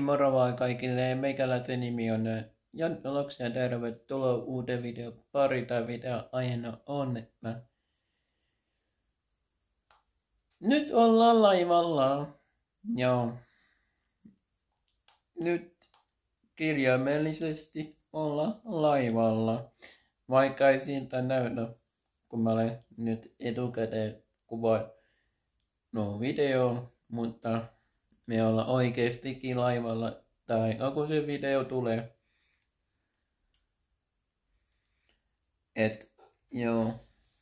Moro vaan kaikille. Meikäläisen nimi on Jantta Loksa ja tervetuloa uuteen videon pari. Tai video aiheena on, että nyt ollaan laivalla. Joo. Nyt kirjaimellisesti olla laivalla. Vaikka ei siltä näytä, kun mä olen nyt etukäteen kuvannut videoon, mutta me ollaan oikeestikin laivalla, tai kun se video tulee. Joo.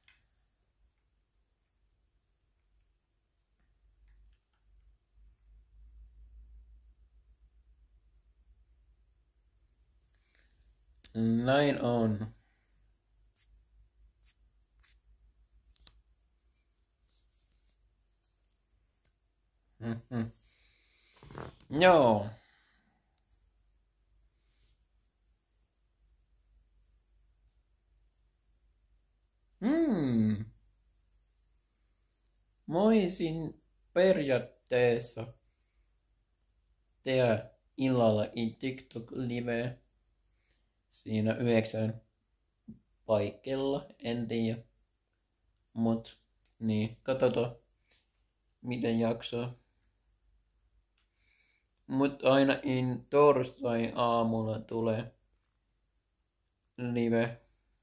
Näin on. Joo. Voisin periaatteessa tehdä illalla TikTok-live siinä 9 paikalla, en tiedä. Mut niin, katsotaan miten jaksaa. Mut ainakin torstai aamulla tulee live.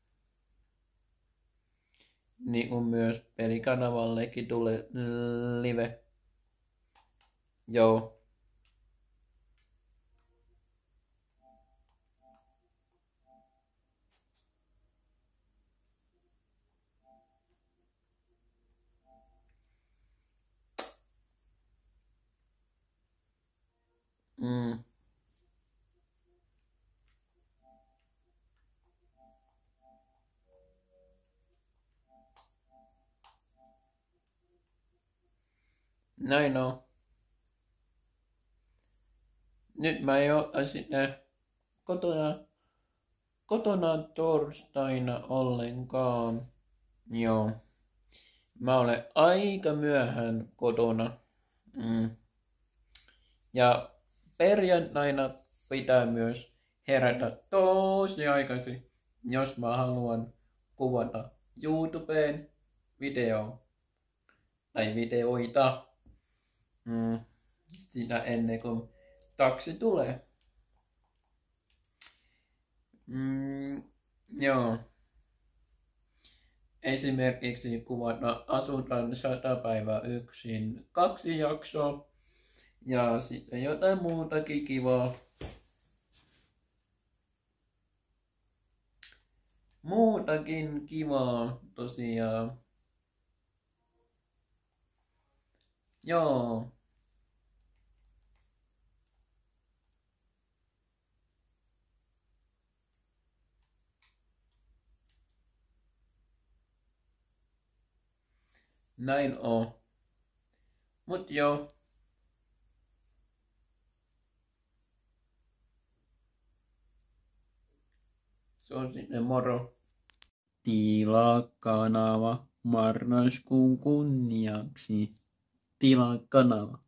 Niin kuin myös pelikanavallekin tulee live. Joo. Näin on. Nyt mä en oo sitä kotona torstaina ollenkaan. Joo. Mä olen aika myöhään kotona. Ja perjantaina pitää myös herätä tosi aikaisin, jos mä haluan kuvata YouTubeen videoita. Sitä ennen kuin taksi tulee. Joo. Esimerkiksi kuvata Asutaan 100 päivää yksin 2 jaksoa. Ja sitten jotain muutakin kivaa. Muutakin kivaa tosiaan. Joo. Näin on. Mut joo. Se on sitten moro. Tilaa kanava marraskuun kunniaksi. Tilaa kanava.